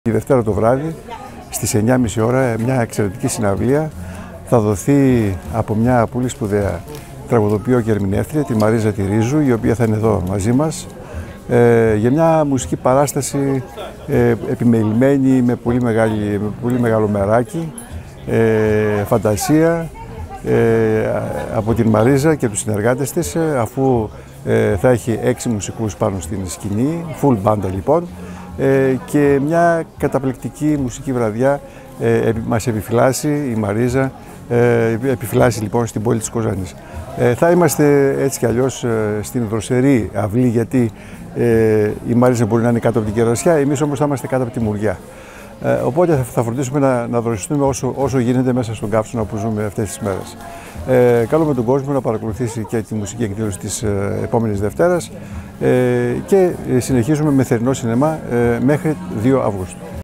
Τη Δευτέρα το βράδυ στις 9.30 ώρα μια εξαιρετική συναυλία θα δοθεί από μια πολύ σπουδαία τραγουδοποιό και ερμηνεύτρια, τη Μαρίζα τη Ρίζου, η οποία θα είναι εδώ μαζί μας για μια μουσική παράσταση επιμελημένη με πολύ μεγάλο μεράκι, φαντασία από την Μαρίζα και τους συνεργάτες της, αφού θα έχει 6 μουσικούς πάνω στην σκηνή, full band λοιπόν, και μια καταπληκτική μουσική βραδιά μας επιφυλάσσει η Μαρίζα, επιφυλάσσει λοιπόν στην πόλη της Κοζάνης. Θα είμαστε έτσι κι αλλιώς στην δροσερή αυλή, γιατί η Μαρίζα μπορεί να είναι κάτω από την κερασιά, εμείς όμως θα είμαστε κάτω από τη μουριά. Οπότε θα φροντίσουμε να δροσιστούμε όσο γίνεται μέσα στον καύσωνα που ζούμε αυτές τις μέρες. Καλούμε τον κόσμο να παρακολουθήσει και τη μουσική εκδήλωση της επόμενης Δευτέρας και συνεχίζουμε με θερινό σινεμά μέχρι 2 Αυγούστου.